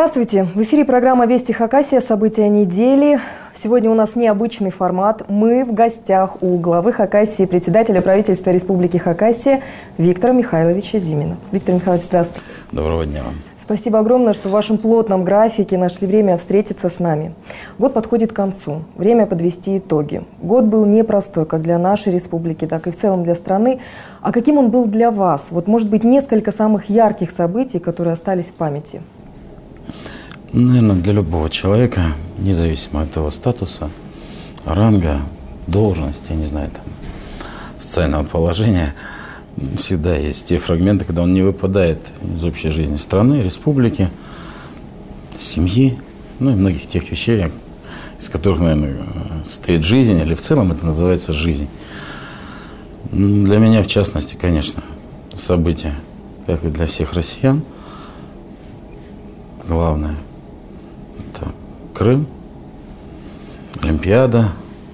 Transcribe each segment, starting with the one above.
Здравствуйте! В эфире программа «Вести Хакасия. События недели». Сегодня у нас необычный формат. Мы в гостях у главы Хакасии, председателя правительства Республики Хакасия Виктора Михайловича Зимина. Виктор Михайлович, здравствуйте. Доброго дня вам. Спасибо огромное, что в вашем плотном графике нашли время встретиться с нами. Год подходит к концу. Время подвести итоги. Год был непростой как для нашей республики, так и в целом для страны. А каким он был для вас? Вот, может быть, несколько самых ярких событий, которые остались в памяти? Наверное, для любого человека, независимо от его статуса, ранга, должности, я не знаю, там, социального положения, всегда есть те фрагменты, когда он не выпадает из общей жизни страны, республики, семьи, ну и многих тех вещей, из которых, наверное, состоит жизнь, или в целом это называется жизнь. Для меня, в частности, конечно, события, как и для всех россиян, главное – это Крым, Олимпиада,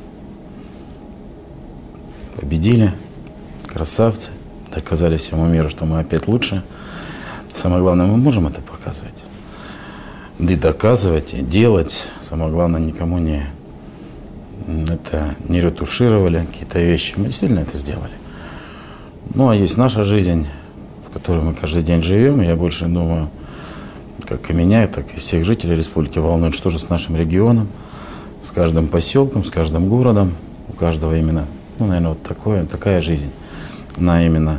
победили, красавцы, доказали всему миру, что мы опять лучше. Самое главное, мы можем это показывать. Да и доказывать, и делать. Самое главное, никому не ретушировали какие-то вещи. Мы действительно это сделали. Ну, а есть наша жизнь, в которой мы каждый день живем. И я больше думаю, как и меня, так и всех жителей республики волнует, что же с нашим регионом, с каждым поселком, с каждым городом. У каждого именно, ну, наверное, вот такая жизнь. Она именно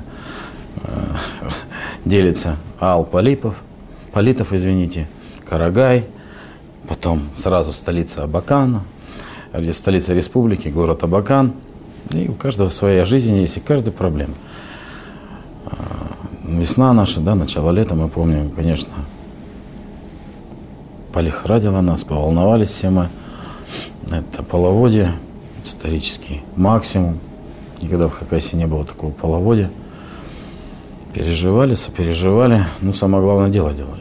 делится Политов, Карагай, потом сразу столица Абакан, где столица республики, город Абакан. И у каждого своя жизнь есть, и каждая проблема. Весна наша, да, начало лета, мы помним, конечно, полихрадило нас, поволновались все мы. Это половодье, исторический максимум. Никогда в Хакасии не было такого половодья. Переживали, сопереживали, но самое главное, дело делали.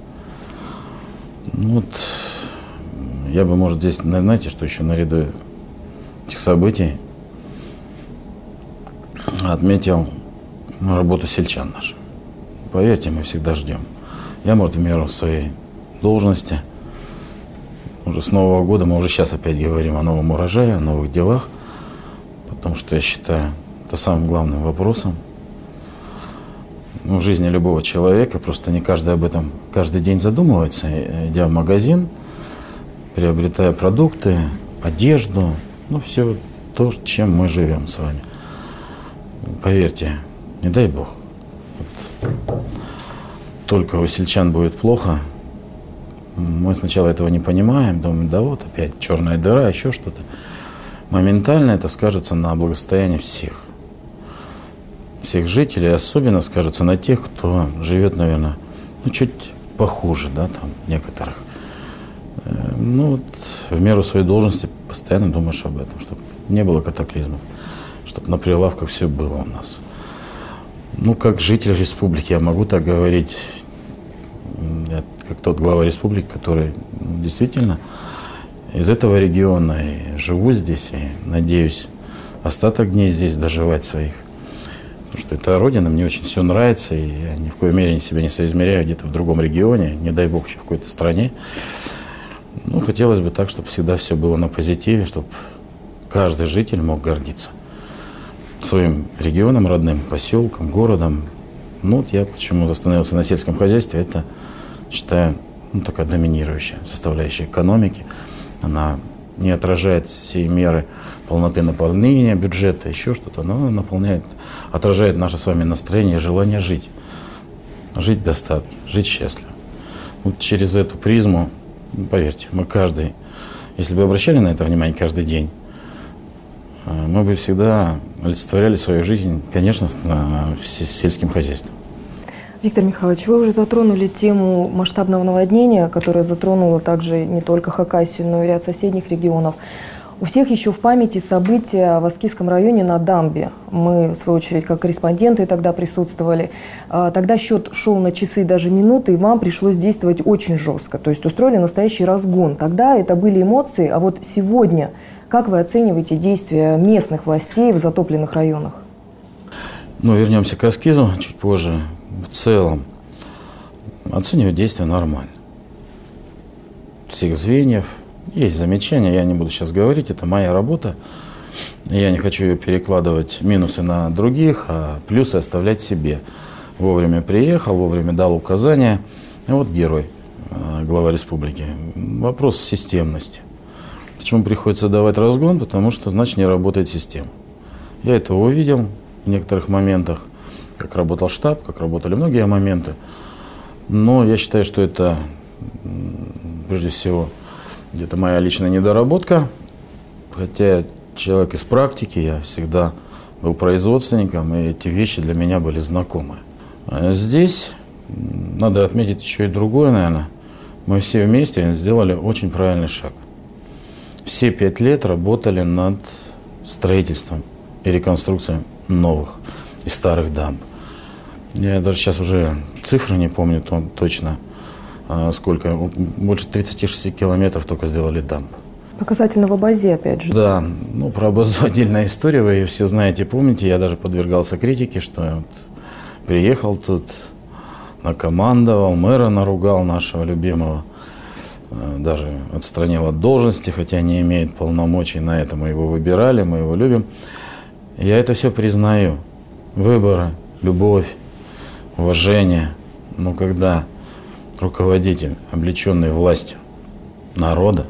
Ну вот, я бы, может, здесь, знаете, что еще наряду этих событий отметил работу сельчан наших. Поверьте, мы всегда ждем. Я, может, в меру своей должности, уже с Нового года, мы уже сейчас опять говорим о новом урожае, о новых делах, потому что я считаю, это самым главным вопросом в жизни любого человека. Просто не каждый об этом каждый день задумывается, идя в магазин, приобретая продукты, одежду, ну, все то, чем мы живем с вами. Поверьте, не дай Бог, вот, только у сельчан будет плохо. Мы сначала этого не понимаем, думаем, да вот опять черная дыра, еще что-то. Моментально это скажется на благосостоянии всех жителей, особенно скажется на тех, кто живет, наверное, ну, чуть похуже, да, там, некоторых. Ну, вот, в меру своей должности постоянно думаешь об этом, чтобы не было катаклизмов, чтобы на прилавках все было у нас. Ну, как житель республики, я могу так говорить, я, как тот глава республики, который действительно из этого региона и живу здесь, и надеюсь остаток дней здесь доживать своих. Потому что это родина, мне очень все нравится, и я ни в коей мере себя не соизмеряю где-то в другом регионе, не дай бог еще в какой-то стране. Ну, хотелось бы так, чтобы всегда все было на позитиве, чтобы каждый житель мог гордиться своим регионом родным, поселком, городом. Ну, вот я почему остановился на сельском хозяйстве, это, считаю, ну, такая доминирующая составляющая экономики. Она не отражает все меры полноты наполнения бюджета, еще что-то, но наполняет, отражает наше с вами настроение и желание жить. Жить в достатке, жить счастливо. Вот через эту призму, поверьте, мы каждый, если бы обращали на это внимание каждый день, мы бы всегда олицетворяли свою жизнь, конечно, с сельским хозяйством. Виктор Михайлович, вы уже затронули тему масштабного наводнения, которое затронуло также не только Хакасию, но и ряд соседних регионов. У всех еще в памяти события в Аскизском районе на дамбе. Мы, в свою очередь, как корреспонденты тогда присутствовали. Тогда счет шел на часы, даже минуты, и вам пришлось действовать очень жестко. То есть устроили настоящий разгон. Тогда это были эмоции, а вот сегодня как вы оцениваете действия местных властей в затопленных районах? Ну, вернемся к Аскизу чуть позже. В целом, оценивать действия нормально. всех звеньев. Есть замечания, я не буду сейчас говорить, это моя работа. Я не хочу ее перекладывать минусы на других, а плюсы оставлять себе. Вовремя приехал, вовремя дал указания. И вот герой, глава республики. Вопрос в системности. Почему приходится давать разгон? Потому что, значит, не работает система. Я это увидел в некоторых моментах, как работал штаб, как работали многие моменты. Но я считаю, что это, прежде всего, где-то моя личная недоработка. Хотя человек из практики, я всегда был производственником, и эти вещи для меня были знакомы. А здесь надо отметить еще и другое, наверное. Мы все вместе сделали очень правильный шаг. Все 5 лет работали над строительством и реконструкцией новых и старых дамб. Я даже сейчас уже цифры не помню точно, сколько. Больше 36 километров только сделали дамб. Показательно в Абазе, опять же. Да, ну про Абазу отдельная история, вы ее все знаете, помните. Я даже подвергался критике, что я вот приехал тут, накомандовал, мэра наругал нашего любимого, даже отстранил от должности, хотя не имеет полномочий на это. Мы его выбирали, мы его любим. Я это все признаю. Выборы, любовь, уважение. Но когда руководитель, облеченный властью народа,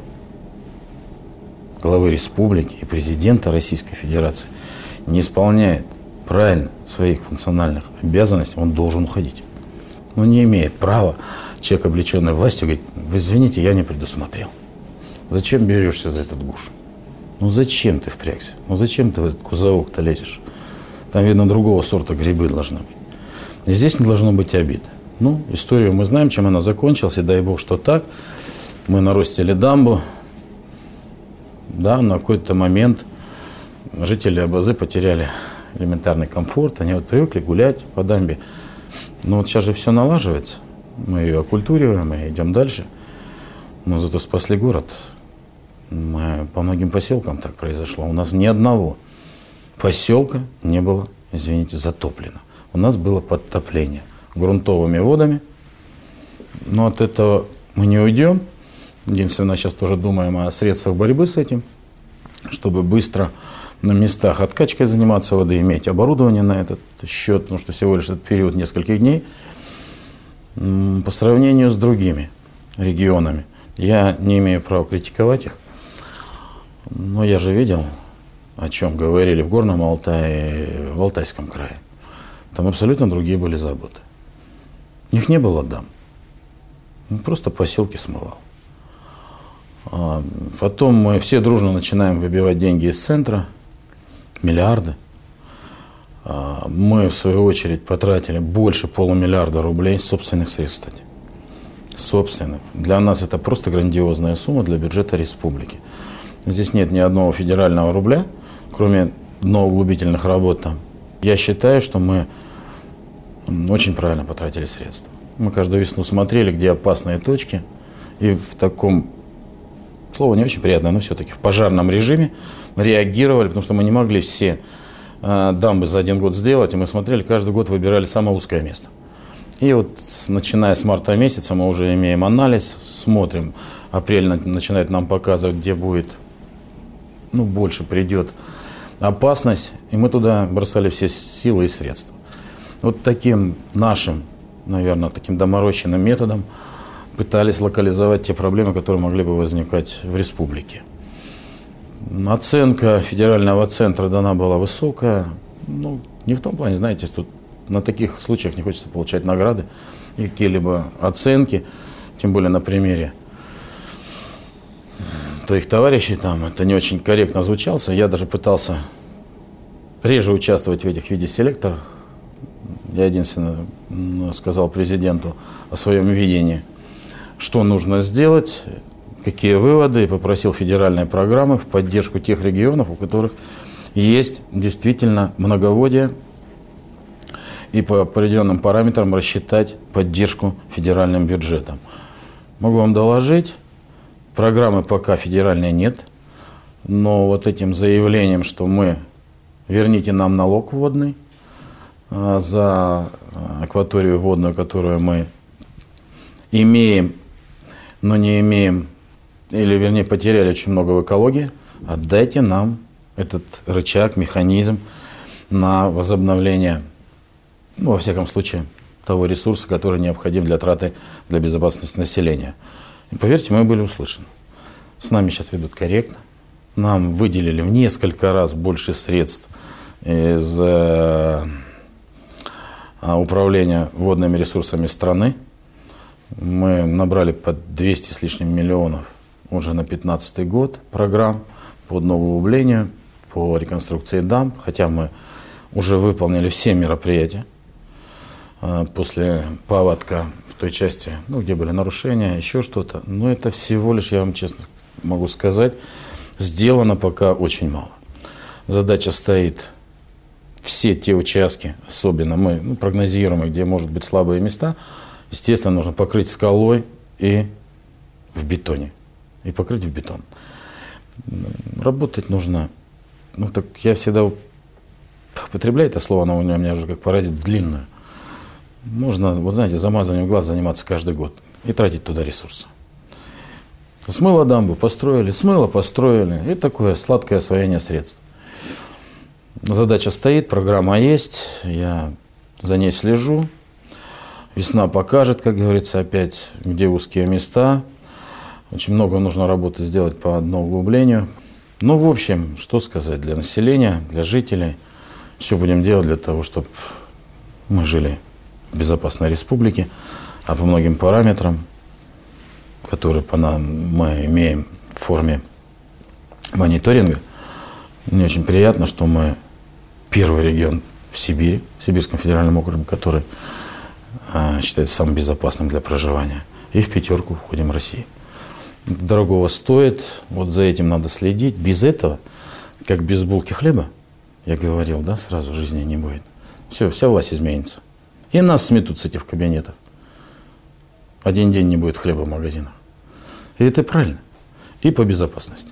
главы республики и президента Российской Федерации, не исполняет правильно своих функциональных обязанностей, он должен уходить. Но не имеет права человек, облеченный властью, говорит: вы извините, я не предусмотрел. Зачем берешься за этот гуш? Ну зачем ты впрягся? Ну зачем ты в этот кузовок-то лезешь? Там, видно, другого сорта грибы должны быть. И здесь не должно быть обид. Ну, историю мы знаем, чем она закончилась, и дай бог, что так. Мы наростили дамбу. Да, на какой-то момент жители Абазы потеряли элементарный комфорт. Они вот привыкли гулять по дамбе. Но вот сейчас же все налаживается. Мы ее окультуриваем и идем дальше. Но зато спасли город. По многим поселкам так произошло. У нас ни одного поселка не было, извините, затоплено. У нас было подтопление грунтовыми водами. Но от этого мы не уйдем. Единственное, сейчас тоже думаем о средствах борьбы с этим, чтобы быстро на местах откачкой заниматься воды, иметь оборудование на этот счет, потому что всего лишь этот период нескольких дней. По сравнению с другими регионами, я не имею права критиковать их, но я же видел, о чем говорили в Горном Алтае, в Алтайском крае. Там абсолютно другие были заботы. У них не было дам. Просто поселки смывал. Потом мы все дружно начинаем выбивать деньги из центра, миллиарды. Мы, в свою очередь, потратили больше полумиллиарда рублей собственных средств, кстати. Собственных. Для нас это просто грандиозная сумма для бюджета республики. Здесь нет ни одного федерального рубля, кроме дноуглубительных работ там. Я считаю, что мы очень правильно потратили средства. Мы каждую весну смотрели, где опасные точки, и в таком, слово не очень приятное, но все-таки в пожарном режиме реагировали, потому что мы не могли все дамбы за один год сделать, и мы смотрели, каждый год выбирали самое узкое место. И вот начиная с марта месяца мы уже имеем анализ, смотрим, апрель начинает нам показывать, где будет, ну, больше придет опасность, и мы туда бросали все силы и средства. Вот таким нашим, наверное, таким доморощенным методом пытались локализовать те проблемы, которые могли бы возникать в республике. Оценка федерального центра дана была высокая. Ну, не в том плане, знаете, тут на таких случаях не хочется получать награды и какие-либо оценки, тем более на примере твоих товарищей там. Это не очень корректно звучался. Я даже пытался реже участвовать в этих видеоселекторах. Я единственное сказал президенту о своем видении, что нужно сделать, какие выводы, и попросил федеральные программы в поддержку тех регионов, у которых есть действительно многоводие, и по определенным параметрам рассчитать поддержку федеральным бюджетом. Могу вам доложить, программы пока федеральной нет, но вот этим заявлением, что мы, верните нам налог водный за акваторию водную, которую мы имеем, но не имеем или вернее потеряли очень много в экологии, отдайте нам этот рычаг, механизм на возобновление, ну, во всяком случае, того ресурса, который необходим для траты, для безопасности населения. И поверьте, мы были услышаны. С нами сейчас ведут корректно. Нам выделили в несколько раз больше средств из управления водными ресурсами страны. Мы набрали под 200 с лишним миллионов уже на 2015 год программ по новоуглублению, по реконструкции дамб, хотя мы уже выполнили все мероприятия после паводка в той части, ну, где были нарушения, еще что-то. Но это всего лишь, я вам честно могу сказать, сделано пока очень мало. Задача стоит все те участки, особенно мы прогнозируем, где может быть слабые места, естественно, нужно покрыть скалой и в бетоне. И покрыть в бетон. Работать нужно, ну так я всегда употребляю это слово, оно у меня уже как паразит, длинное. Можно, вот знаете, замазыванием глаз заниматься каждый год и тратить туда ресурсы. Смыло дамбу, построили, смыло, построили. И такое сладкое освоение средств. Задача стоит, программа есть, я за ней слежу. Весна покажет, как говорится, опять, где узкие места. Очень много нужно работы сделать по дноуглублению. Ну, в общем, что сказать для населения, для жителей. Все будем делать для того, чтобы мы жили в безопасной республике, а по многим параметрам, которые мы имеем в форме мониторинга, мне очень приятно, что мы первый регион в Сибири, в Сибирском федеральном округе, который считается самым безопасным для проживания, и в пятерку входим в Россию. Дорогого стоит, вот за этим надо следить. Без этого, как без булки хлеба, я говорил, да, сразу жизни не будет. Все, вся власть изменится. И нас сметут с этих кабинетов. Один день не будет хлеба в магазинах. И это правильно. И по безопасности.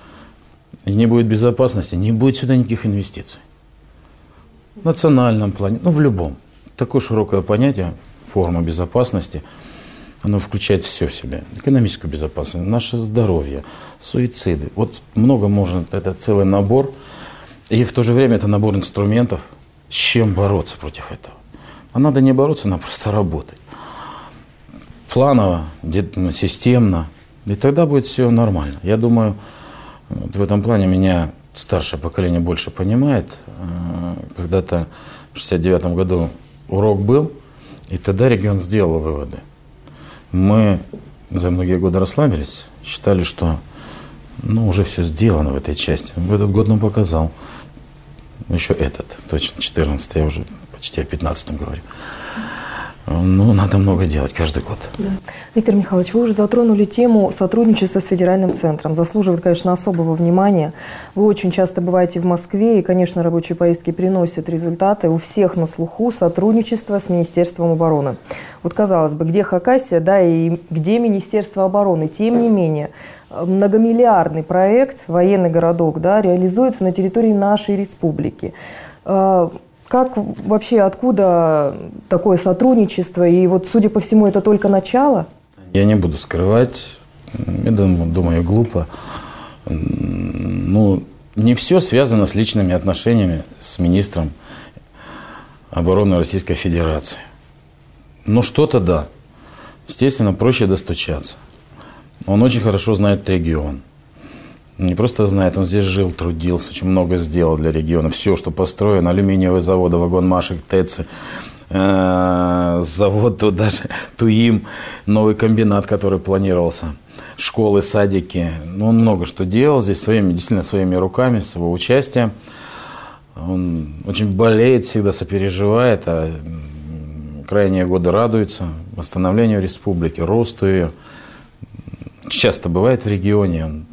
И не будет безопасности, не будет сюда никаких инвестиций. В национальном плане, ну в любом. Такое широкое понятие, форма безопасности, оно включает все в себя. Экономическую безопасность, наше здоровье, суициды. Вот много можно, это целый набор. И в то же время это набор инструментов, с чем бороться против этого. А надо не бороться, надо просто работать. Планово, системно. И тогда будет все нормально. Я думаю, вот в этом плане меня старшее поколение больше понимает. Когда-то в 1969 году урок был, и тогда регион сделал выводы. Мы за многие годы расслабились, считали, что уже все сделано в этой части. В этот год нам показал. Еще этот, точно, 14, я уже почти о 15 говорю. Надо много делать каждый год. Да. Виктор Михайлович, вы уже затронули тему сотрудничества с федеральным центром. Заслуживает, конечно, особого внимания. Вы очень часто бываете в Москве, и, конечно, рабочие поездки приносят результаты. У всех на слуху сотрудничество с Министерством обороны. Вот, казалось бы, где Хакасия, да, и где Министерство обороны. Тем не менее, многомиллиардный проект «Военный городок», да, реализуется на территории нашей республики. Как вообще, откуда такое сотрудничество? И вот, судя по всему, это только начало? Я не буду скрывать, я думаю, глупо. Не все связано с личными отношениями с министром обороны Российской Федерации. Но что-то да. Естественно, проще достучаться. Он очень хорошо знает регион. Не просто знает, он здесь жил, трудился, очень много сделал для региона. Все, что построено, алюминиевые заводы, вагонмашек, ТЭЦы, завод даже ТУИМ, новый комбинат, который планировался, школы, садики. Он много что делал здесь действительно своими руками, с его участием. Он очень болеет, всегда сопереживает, а крайние годы радуется восстановлению республики, росту ее. Часто бывает в регионе, он,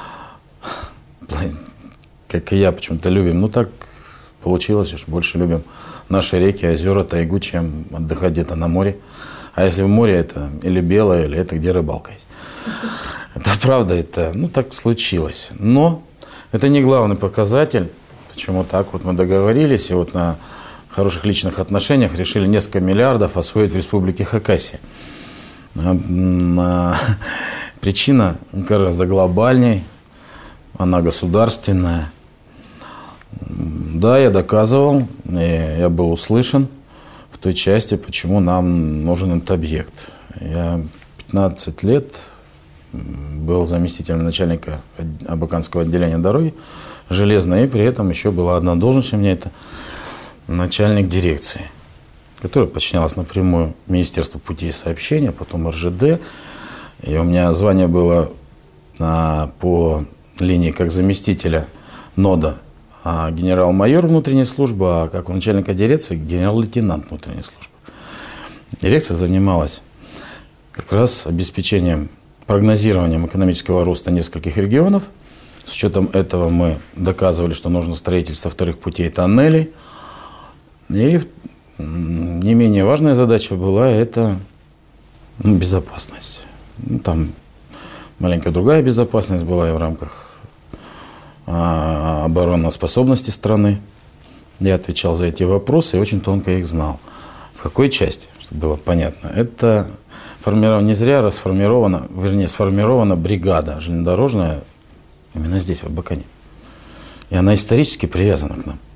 как и я, почему-то любим. Так получилось, уж больше любим наши реки, озера, тайгу, чем отдыхать где-то на море. А если в море, это или белое, или это где рыбалка есть. Это правда, это, так случилось. Но это не главный показатель. Почему так? Вот мы договорились, и вот на хороших личных отношениях решили несколько миллиардов освоить в республике Хакасия. Причина гораздо глобальней, она государственная. Да, я доказывал, и я был услышан в той части, почему нам нужен этот объект. Я 15 лет был заместителем начальника Абаканского отделения дороги железной, и при этом еще была одна должность у меня, это начальник дирекции, которая подчинялась напрямую Министерству путей сообщения, потом РЖД. И у меня звание было по линии как заместителя НОДА генерал-майор внутренней службы, а как у начальника дирекции генерал-лейтенант внутренней службы. Дирекция занималась как раз обеспечением, прогнозированием экономического роста нескольких регионов. С учетом этого мы доказывали, что нужно строительство вторых путей и тоннелей. И не менее важная задача была это безопасность. Там маленькая другая безопасность была и в рамках обороноспособности страны. Я отвечал за эти вопросы и очень тонко их знал. В какой части, чтобы было понятно. Это не зря сформирована бригада железнодорожная именно здесь, в Абакане. И она исторически привязана к нам.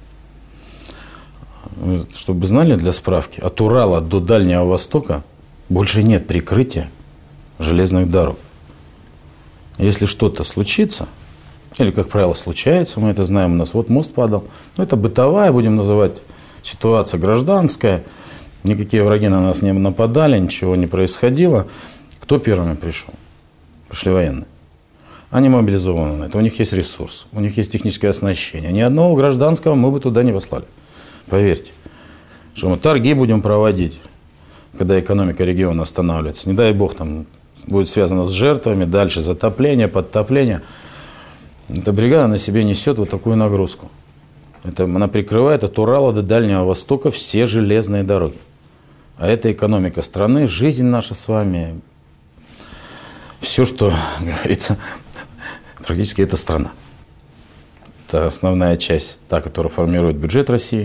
Чтобы вы знали, для справки, от Урала до Дальнего Востока больше нет прикрытия железных дорог. Если что-то случится, или, как правило, случается, мы это знаем, у нас вот мост падал, но это бытовая, будем называть, ситуация гражданская, никакие враги на нас не нападали, ничего не происходило. Кто первыми пришел? Пришли военные. Они мобилизованы на это, у них есть ресурс, у них есть техническое оснащение. Ни одного гражданского мы бы туда не послали. Поверьте, что мы торги будем проводить, когда экономика региона останавливается. Не дай бог, там будет связано с жертвами, дальше затопление, подтопление. Эта бригада на себе несет вот такую нагрузку. Она прикрывает от Урала до Дальнего Востока все железные дороги. А это экономика страны, жизнь наша с вами, все, что говорится, практически это страна. Это основная часть, та, которая формирует бюджет России.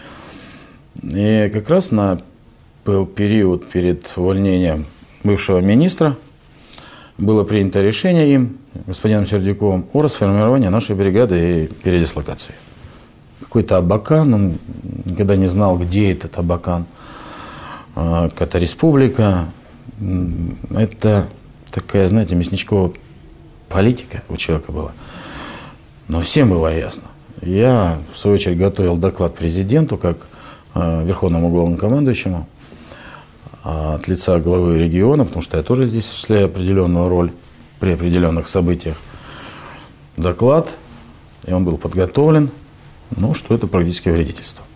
И как раз был период перед увольнением бывшего министра, было принято решение им, господином Сердюковым, о расформировании нашей бригады и передислокации. Какой-то Абакан, он никогда не знал, где этот Абакан, какая-то республика. Это такая, знаете, мясничковая политика у человека была. Но всем было ясно. Я, в свою очередь, готовил доклад президенту, как верховному главнокомандующему, от лица главы региона, потому что я тоже здесь осуществляю определенную роль при определенных событиях. Доклад, и он был подготовлен, что это практически вредительство.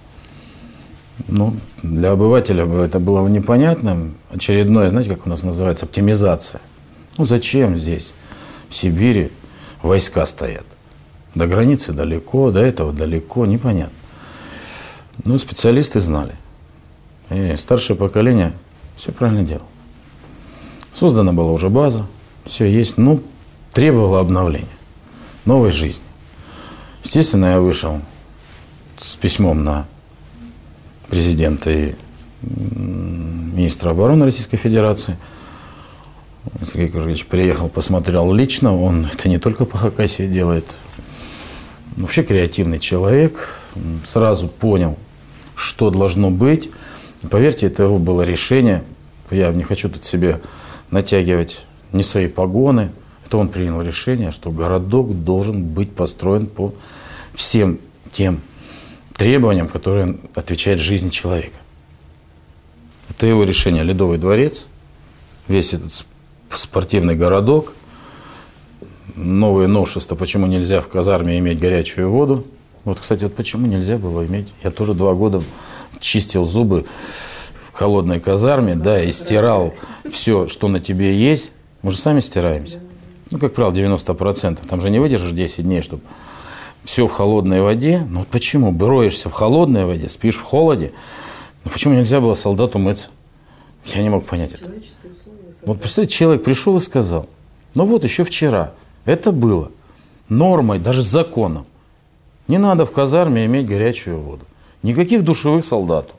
Для обывателя это было непонятным. Очередное, знаете, как у нас называется, оптимизация. Зачем здесь, в Сибири, войска стоят? До границы далеко, до этого далеко, непонятно. Специалисты знали. И старшее поколение все правильно делало. Создана была уже база, все есть, требовало обновления, новой жизни. Естественно, я вышел с письмом на президента и министра обороны Российской Федерации. Сергей Кужевич приехал, посмотрел лично, он это не только по Хакасии делает, вообще креативный человек, сразу понял, что должно быть. И поверьте, это его было решение. Я не хочу тут себе натягивать не свои погоны. Это он принял решение, что городок должен быть построен по всем тем требованиям, которые отвечают жизни человека. Это его решение. Ледовый дворец, весь этот спортивный городок, новые новшества, почему нельзя в казарме иметь горячую воду. Кстати, почему нельзя было иметь. Я тоже 2 года чистил зубы в холодной казарме, и стирал все, что на тебе есть. Мы же сами стираемся. Как правило, 90%. Там же не выдержишь 10 дней, чтобы все в холодной воде. Почему? Роешься в холодной воде, спишь в холоде. Почему нельзя было солдату мыться? Я не мог понять это. Представьте, человек пришел и сказал, еще вчера это было нормой, даже законом. Не надо в казарме иметь горячую воду. Никаких душевых солдатов.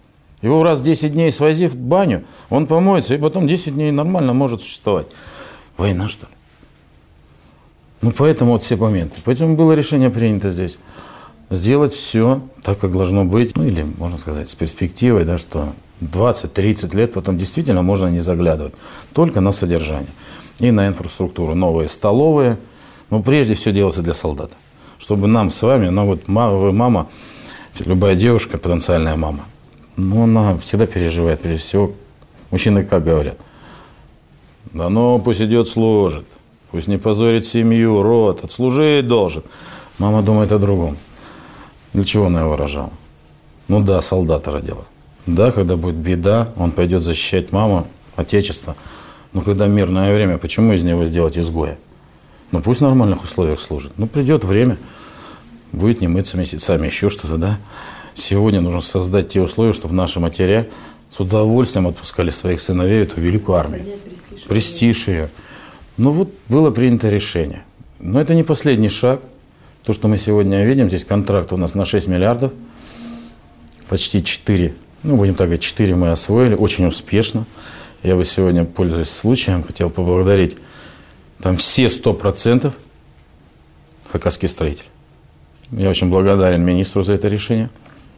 Его раз в 10 дней свозив в баню, он помоется, и потом 10 дней нормально может существовать. Война, что ли? Ну, поэтому вот все моменты. Поэтому было решение принято здесь сделать все так, как должно быть. Ну, или, можно сказать, с перспективой, да, что 20-30 лет потом действительно можно не заглядывать. Только на содержание и на инфраструктуру. Новые столовые. Но прежде все делается для солдата. Чтобы нам с вами, ну вот вы мама, любая девушка, потенциальная мама, но она всегда переживает, прежде всего, мужчины как говорят? Да ну, пусть идет служит, пусть не позорит семью, род, отслужить должен. Мама думает о другом. Для чего она его рожала? Ну да, солдата родила. Да, когда будет беда, он пойдет защищать маму, отечество. Но когда мирное время, почему из него сделать изгоя? Ну пусть в нормальных условиях служит. Ну придет время, будет не мыться месяцами, еще что-то, да? Сегодня нужно создать те условия, чтобы наши матеря с удовольствием отпускали своих сыновей в эту великую армию. Престиж ее. Ну вот было принято решение. Но это не последний шаг. То, что мы сегодня видим, здесь контракт у нас на 6 миллиардов, почти 4, ну будем так говорить, 4 мы освоили, очень успешно. Я бы сегодня, пользуясь случаем, хотел поблагодарить там все 100% хакасские строители. Я очень благодарен министру за это решение.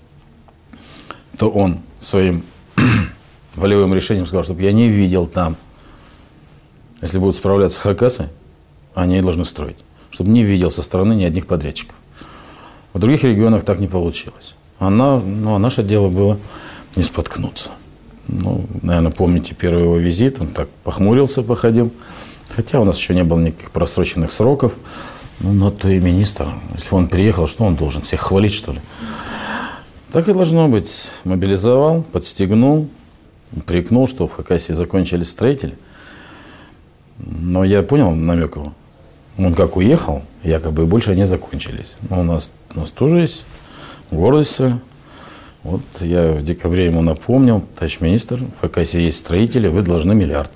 То он своим волевым решением сказал, чтобы я не видел там, если будут справляться хакасы, они должны строить. Чтобы не видел со стороны ни одних подрядчиков. В других регионах так не получилось. А наше дело было не споткнуться. Ну, наверное, помните первый его визит, он так похмурился, походил. Хотя у нас еще не было никаких просроченных сроков. Ну, но то и министр, если он приехал, что он должен? Всех хвалить, что ли? Так и должно быть. Мобилизовал, подстегнул, упрекнул, что в Хакасии закончились строители. Но я понял намек его. Он как уехал, якобы больше они закончились. Но у нас тоже есть гордость своя. Вот я в декабре ему напомнил, товарищ министр, в Хакасии есть строители, вы должны миллиард.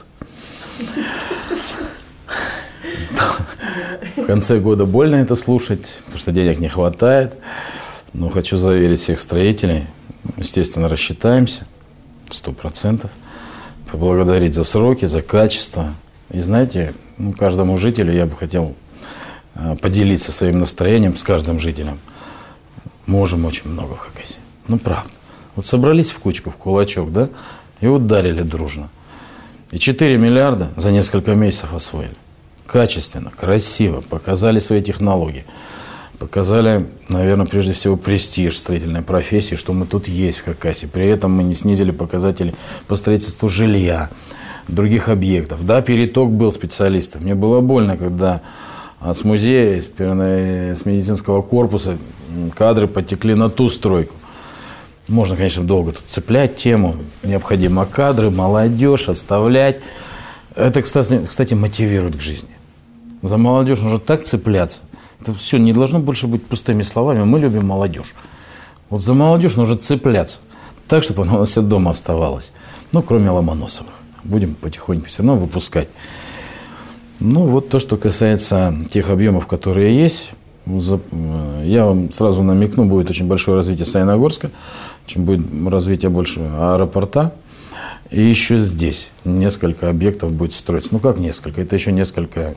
В конце года больно это слушать, потому что денег не хватает. Но хочу заверить всех строителей, естественно, рассчитаемся 100%, поблагодарить за сроки, за качество. И знаете, каждому жителю я бы хотел поделиться своим настроением с каждым жителем. Можем очень много в Хакасии. Ну, правда. Вот собрались в кучку, в кулачок, да, и ударили дружно. И 4 миллиарда за несколько месяцев освоили. Качественно, красиво, показали свои технологии. Показали, наверное, прежде всего престиж строительной профессии, что мы тут есть в Хакасии. При этом мы не снизили показатели по строительству жилья, других объектов. Да, переток был специалистов. Мне было больно, когда с музея, с медицинского корпуса кадры потекли на ту стройку. Можно, конечно, долго тут цеплять тему. Необходимо кадры, молодежь, оставлять. Это, кстати, мотивирует к жизни. За молодежь нужно так цепляться. Это все не должно больше быть пустыми словами. Мы любим молодежь. Вот за молодежь нужно цепляться. Так, чтобы она у нас дома оставалась. Ну, кроме Ломоносовых. Будем потихоньку все равно выпускать. Ну, вот то, что касается тех объемов, которые есть. Я вам сразу намекну, будет очень большое развитие Саяногорска. Очень будет развитие больше аэропорта. И еще здесь несколько объектов будет строиться. Ну, как несколько? Это еще несколько...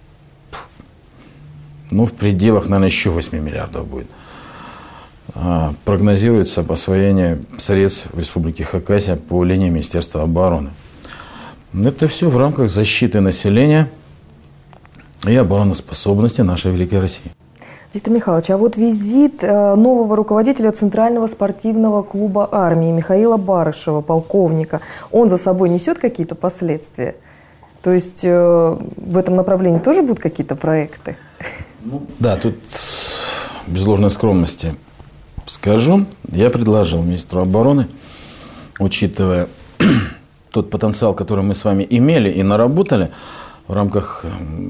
Ну, в пределах, наверное, еще 8 миллиардов будет. Прогнозируется освоение средств в Республике Хакасия по линии Министерства обороны. Это все в рамках защиты населения и обороноспособности нашей великой России. Виктор Михайлович, а вот визит нового руководителя Центрального спортивного клуба армии Михаила Барышева, полковника, он за собой несет какие-то последствия? То есть в этом направлении тоже будут какие-то проекты? Да, тут без ложной скромности скажу. Я предложил министру обороны, учитывая тот потенциал, который мы с вами имели и наработали в рамках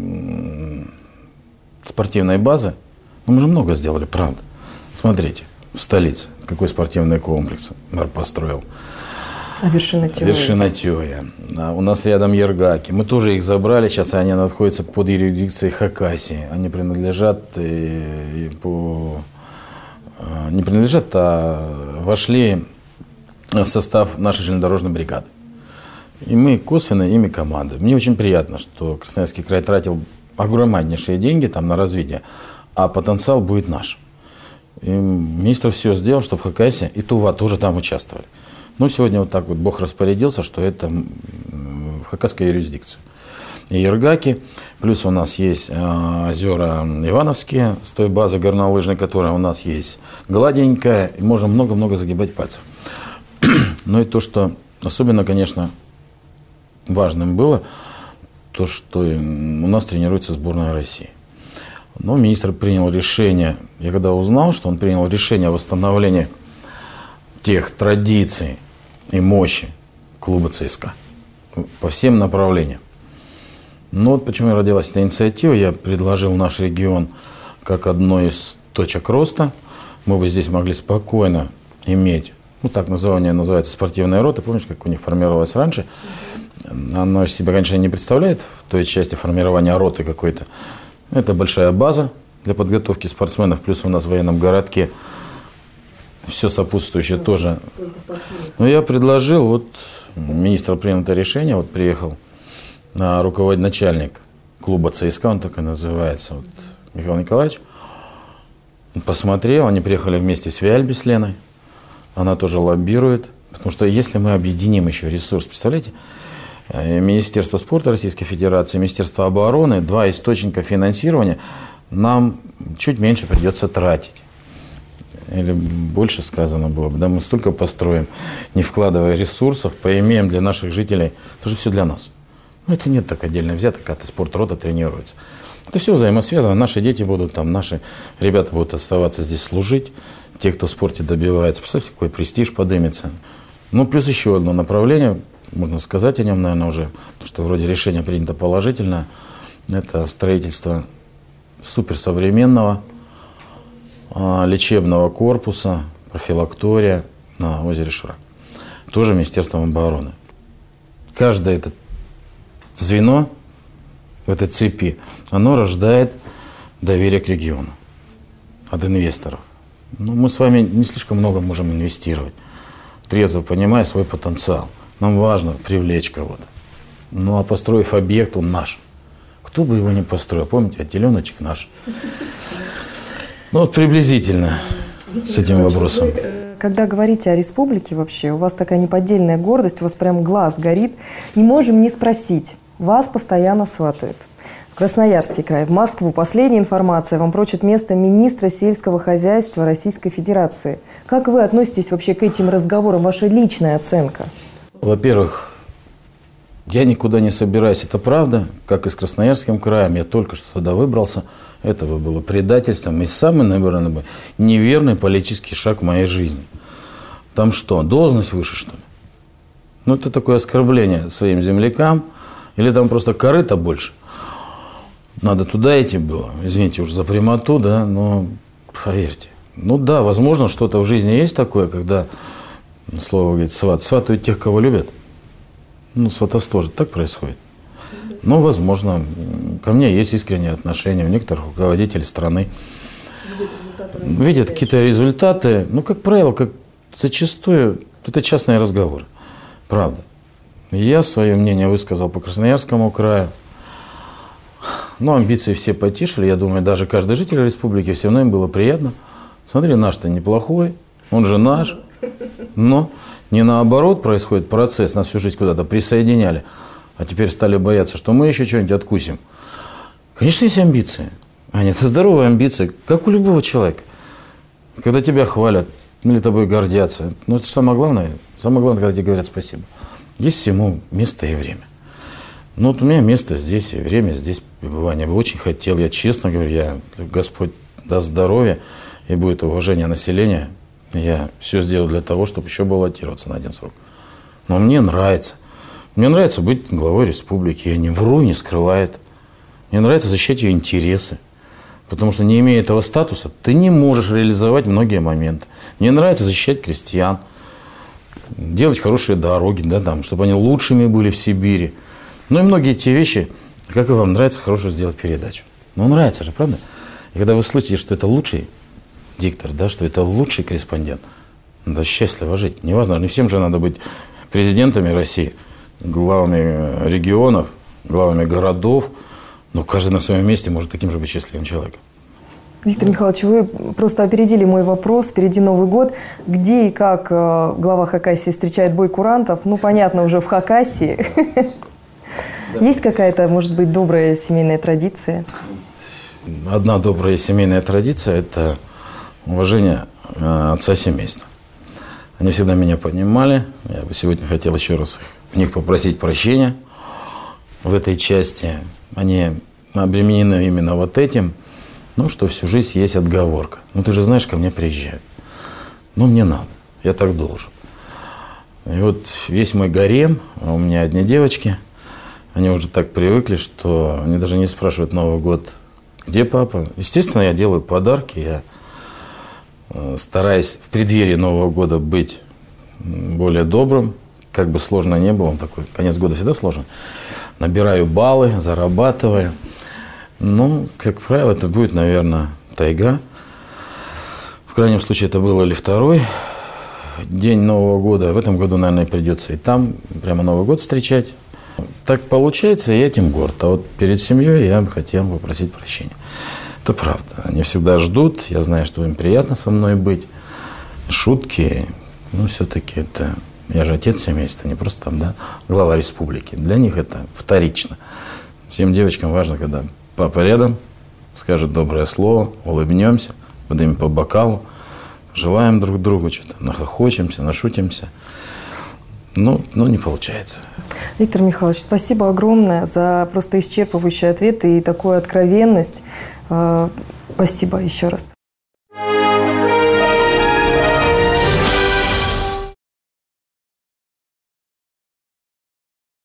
спортивной базы. Мы же много сделали, правда. Смотрите, в столице какой спортивный комплекс мэр построил. А Вершина-Тёя? Вершина-Тёя. У нас рядом Ергаки. Мы тоже их забрали, сейчас они находятся под юрисдикцией Хакасии. Они принадлежат, не принадлежат, а вошли в состав нашей железнодорожной бригады. И мы косвенно ими командуем. Мне очень приятно, что Красноярский край тратил огромнейшие деньги там на развитие, а потенциал будет наш. И министр все сделал, чтобы Хакасия и Тува тоже там участвовали. Но сегодня вот так вот Бог распорядился, что это в хакасской юрисдикции. И Ергаки, плюс у нас есть озера Ивановские с той базы горнолыжной, которая у нас есть гладенькая, и можно много-много загибать пальцев. Но и то, что особенно, конечно, важным было, то, что у нас тренируется сборная России. Но министр принял решение, я когда узнал, что он принял решение о восстановлении тех традиций и мощи клуба ЦСКА по всем направлениям. Ну вот почему родилась эта инициатива. Я предложил наш регион как одной из точек роста. Мы бы здесь могли спокойно иметь, ну так называется спортивная рота. Помнишь, как у них формировалась раньше? Оно себя, конечно, не представляет в той части формирования роты какой-то. Это большая база для подготовки спортсменов. Плюс у нас в военном городке все сопутствующее тоже. Но я предложил, вот министр принял это решение, вот приехал начальник клуба ЦСКА, он так и называется, вот, Михаил Николаевич. Он посмотрел, они приехали вместе с Виальби, с Леной. Она тоже лоббирует. Потому что если мы объединим еще ресурс, представляете, Министерство спорта Российской Федерации, Министерство обороны, два источника финансирования, нам чуть меньше придется тратить. Или больше сказано было бы, да, мы столько построим, не вкладывая ресурсов, поимеем для наших жителей, это же все для нас. Ну, это нет так отдельно взято, когда спортрота тренируется. Это все взаимосвязано. Наши дети будут там, наши ребята будут оставаться здесь служить. Те, кто в спорте добивается. Представьте, какой престиж поднимется. Ну, плюс еще одно направление, можно сказать о нем, наверное, уже, потому что вроде решение принято положительное. Это строительство суперсовременного лечебного корпуса, профилактория на озере Ширак. Тоже Министерством обороны. Каждое это звено в этой цепи, оно рождает доверие к региону от инвесторов. Но мы с вами не слишком много можем инвестировать, трезво понимая свой потенциал. Нам важно привлечь кого-то. Ну а построив объект, он наш. Кто бы его ни построил, помните, отделеночек наш. Ну вот приблизительно с этим вопросом. Когда говорите о республике вообще, у вас такая неподдельная гордость, у вас прям глаз горит. Не можем не спросить. Вас постоянно сватают. В Красноярский край, в Москву. Последняя информация. Вам прочит место министра сельского хозяйства Российской Федерации. Как вы относитесь вообще к этим разговорам? Ваша личная оценка? Во-первых, я никуда не собираюсь. Это правда. Как и с Красноярским краем. Я только что туда выбрался. Это бы было предательством. И самый, наверное, неверный политический шаг в моей жизни. Там что, должность выше, что ли? Ну, это такое оскорбление своим землякам. Или там просто корыто больше. Надо туда идти было. Извините уж за прямоту, да, но поверьте. Ну да, возможно, что-то в жизни есть такое, когда, слово говорит, сватают тех, кого любят. Ну, сватовство же так происходит. Но, возможно, ко мне есть искренние отношения. У некоторых руководителей страны видят какие-то результаты. Ну, как правило, как зачастую, это частные разговоры. Правда. Я свое мнение высказал по Красноярскому краю. Но амбиции все потишили. Я думаю, даже каждый житель республики, все равно им было приятно. Смотри, наш-то неплохой, он же наш. Но не наоборот происходит процесс, нас всю жизнь куда-то присоединяли, а теперь стали бояться, что мы еще что-нибудь откусим. Конечно, есть амбиции. Аня, это здоровые амбиции, как у любого человека. Когда тебя хвалят или тобой гордятся, ну это самое главное, когда тебе говорят спасибо. Есть всему место и время. Ну вот у меня место здесь и время здесь пребывания. Я бы очень хотел, я честно говорю, Господь даст здоровье и будет уважение населения. Я все сделаю для того, чтобы еще баллотироваться на один срок. Но мне нравится. Мне нравится быть главой республики. Я не вру, не скрываю это. Мне нравится защищать ее интересы. Потому что, не имея этого статуса, ты не можешь реализовать многие моменты. Мне нравится защищать крестьян, делать хорошие дороги, да, там, чтобы они лучшими были в Сибири. Ну и многие те вещи, как и вам нравится хорошо сделать передачу. Ну нравится же, правда? И когда вы слышите, что это лучший диктор, да, что это лучший корреспондент, надо счастливо жить. Неважно, не всем же надо быть президентами России. главами регионов, главами городов, но каждый на своем месте может таким же быть счастливым человеком. Виктор Михайлович, вы просто опередили мой вопрос. Впереди Новый год. Где и как глава Хакасии встречает бой курантов? Ну, понятно, уже в Хакасии. Есть какая-то, может быть, добрая семейная традиция? Одна добрая семейная традиция – это уважение отца семейства. Они всегда меня понимали. Я бы сегодня хотел еще раз у них попросить прощения в этой части. Они обременены именно вот этим. Ну, что всю жизнь есть отговорка. Ну, ты же знаешь, ко мне приезжают. Ну, мне надо. Я так должен. И вот весь мой гарем, а у меня одни девочки, они уже так привыкли, что они даже не спрашивают Новый год, где папа. Естественно, я делаю подарки. Я стараюсь в преддверии Нового года быть более добрым. Как бы сложно ни было, он такой, конец года всегда сложный. Набираю баллы, зарабатываю. Ну, как правило, это будет, наверное, тайга. В крайнем случае, это был или второй день Нового года. В этом году, наверное, придется и там прямо Новый год встречать. Так получается, и я этим горд. А вот перед семьей я бы хотел попросить прощения. Это правда. Они всегда ждут. Я знаю, что им приятно со мной быть. Шутки, ну, все-таки это... Я же отец семейства, не просто там, да, глава республики. Для них это вторично. Всем девочкам важно, когда папа рядом, скажет доброе слово, улыбнемся, поднимем по бокалу, желаем друг другу что-то, нахохочемся, нашутимся. Ну, не получается. Виктор Михайлович, спасибо огромное за просто исчерпывающий ответ и такую откровенность. Спасибо еще раз.